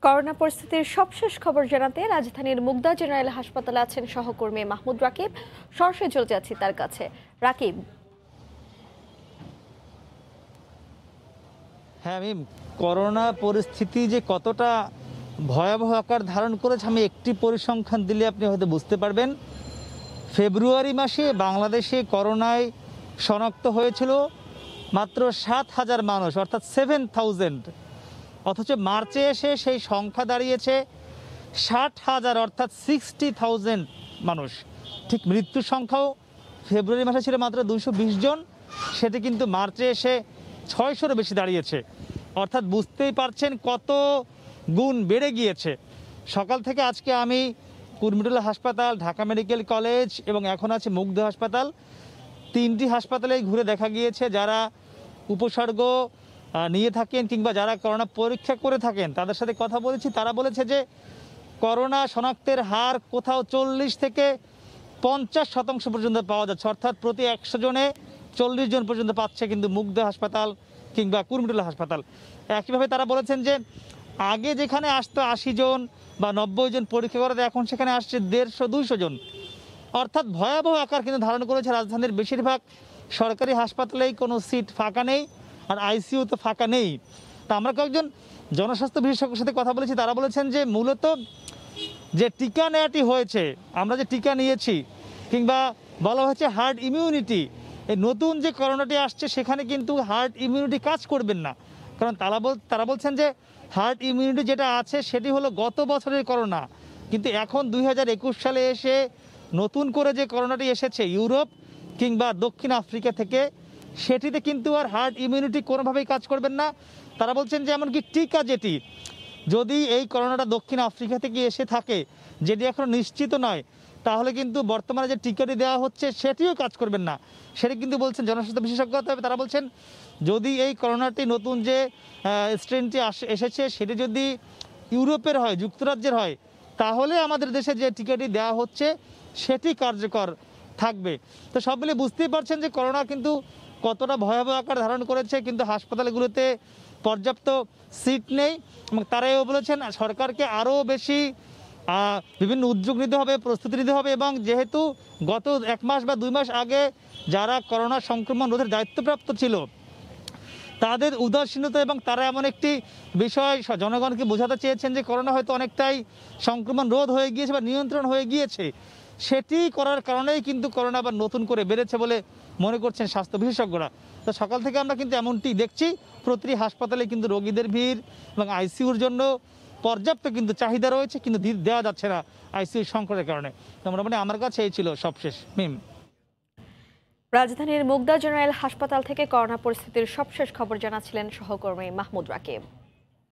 Corona পরিস্থিতির সবশেষ খবর জানাতে রাজধানীর মুগদা জেনারেল হাসপাতালে আছেন সহকর্মী মাহমুদ রাকিব। সরাসরি চলে যাচ্ছি তার কাছে। রাকিব, হ্যাঁ আমি করোনা পরিস্থিতি যে কতটা ভয়াবহ আকার ধারণ করেছে আমি একটি পরিসংখ্যান দিলে আপনি হয়তো বুঝতে পারবেন। ফেব্রুয়ারি মাসে বাংলাদেশে করোনায় শনাক্ত হয়েছিল মাত্র 7,000 মানুষ, অর্থাৎ 7,000। অথচ মার্চে এসে সেই সংখ্যা দাঁড়িয়েছে 60,000, অর্থাৎ 60,000 মানুষ। ঠিক মৃত্যুর সংখ্যাও ফেব্রুয়ারি মাসে ছিল মাত্র 220 জন, সেটি কিন্তু মার্চে এসে 600-র বেশি দাঁড়িয়েছে। অর্থাৎ বুঝতেই পারছেন কত গুণ বেড়ে গিয়েছে। সকাল থেকে আজকে আমি কুর্মিটোলা হাসপাতাল, ঢাকা মেডিকেল কলেজ এবং এখন আছে মুগদা হাসপাতাল, তিনটি হাসপাতালেই ঘুরে দেখা গিয়েছে যারা উপসর্গ নিয়ে থাকেন কিংবা যারা করোনা পরীক্ষা করে থাকেন তাদের সাথে কথা বলেছি। তারা বলেছে যে করোনা শনাক্তের হার কোথাও 40 থেকে 50% পর্যন্ত পাওয়া যাচ্ছে, অর্থাৎ প্রতি 100 জনে 40 জন পর্যন্ত পাচ্ছে কিন্তু মুগদা হাসপাতাল কিংবা কুর্মিটোলা হাসপাতাল। একইভাবে তারা বলেছেন যে আগে যেখানে আসতো 80 জন বা 90 জন পরীক্ষা করাতে এখন সেখানে আসছে 150-200 জন। অর্থাৎ ভয়াবহ আকার কিন্তু ধারণ করেছে। রাজধানীর বেশিরভাগ সরকারি হাসপাতালেই কোনো সিট ফাঁকা নেই, আর আইসিইউ তো ফাঁকা নেই। তা আমরা কয়েকজন জনস্বাস্থ্য বিশেষজ্ঞের সাথে কথা বলেছি, তারা বলেছেন যে মূলত যে টিকা নেওয়াটি হয়েছে, আমরা যে টিকা নিয়েছি কিংবা বলা হয়েছে হার্ড ইমিউনিটি, এই নতুন যে করোনাটি আসছে সেখানে কিন্তু হার্ড ইমিউনিটি কাজ করবেন না। কারণ তারা বলছেন যে হার্ড ইমিউনিটি যেটা আছে সেটি হলো গত বছরের করোনা, কিন্তু এখন 2021 সালে এসে নতুন করে যে করোনাটি এসেছে ইউরোপ কিংবা দক্ষিণ আফ্রিকা থেকে, সেটিতে কিন্তু আর হার্ড ইমিউনিটি কোনোভাবেই কাজ করবেন না। তারা বলছেন যে এমনকি টিকা যেটি, যদি এই করোনাটা দক্ষিণ আফ্রিকা থেকে এসে থাকে, যেটি এখনও নিশ্চিত নয়, তাহলে কিন্তু বর্তমানে যে টিকাটি দেওয়া হচ্ছে সেটিও কাজ করবেন না, সেটি কিন্তু বলছেন জনস্বাস্থ্য বিশেষজ্ঞ। তবে তারা বলছেন যদি এই করোনাটি নতুন যে স্ট্রেনটি এসেছে সেটি যদি ইউরোপের হয়, যুক্তরাজ্যের হয়, তাহলে আমাদের দেশে যে টিকাটি দেওয়া হচ্ছে সেটি কার্যকর থাকবে। তো সব মিলে বুঝতেই পারছেন যে করোনা কিন্তু কতটা ভয়াবহ আকার ধারণ করেছে। কিন্তু হাসপাতালগুলোতে পর্যাপ্ত সিট নেই এবং তারাও বলেছেন সরকারকে আরও বেশি বিভিন্ন উদ্যোগ নিতে হবে, প্রস্তুতি নিতে হবে। এবং যেহেতু গত 1 মাস বা 2 মাস আগে যারা করোনা সংক্রমণ রোধের দায়িত্বপ্রাপ্ত ছিল তাদের উদাসীনতা এবং তারা এমন একটি বিষয় জনগণকে বোঝাতে চেয়েছেন যে করোনা হয়তো অনেকটাই সংক্রমণ রোধ হয়ে গিয়েছে বা নিয়ন্ত্রণ হয়ে গিয়েছে, সেটি করার কারণেই কিন্তু করোনা আবার নতুন করে বেড়েছে বলে মনে করছেন স্বাস্থ্য বিশেষজ্ঞরা। তো সকাল থেকে আমরা কিন্তু এমনটি দেখছি, প্রতিটি হাসপাতালে কিন্তু রোগীদের ভিড় এবং আইসিইউর জন্য পর্যাপ্ত কিন্তু চাহিদা রয়েছে, কিন্তু দেওয়া যাচ্ছে না আইসিইউ সংকটের কারণে। তোমরা মানে আমার কাছে এই ছিল সবশেষ। মিম, রাজধানীর মুগদা জেনারেল হাসপাতাল থেকে করোনা পরিস্থিতির সবশেষ খবর জানাচ্ছিলেন সহকর্মী মাহমুদ রাকিব।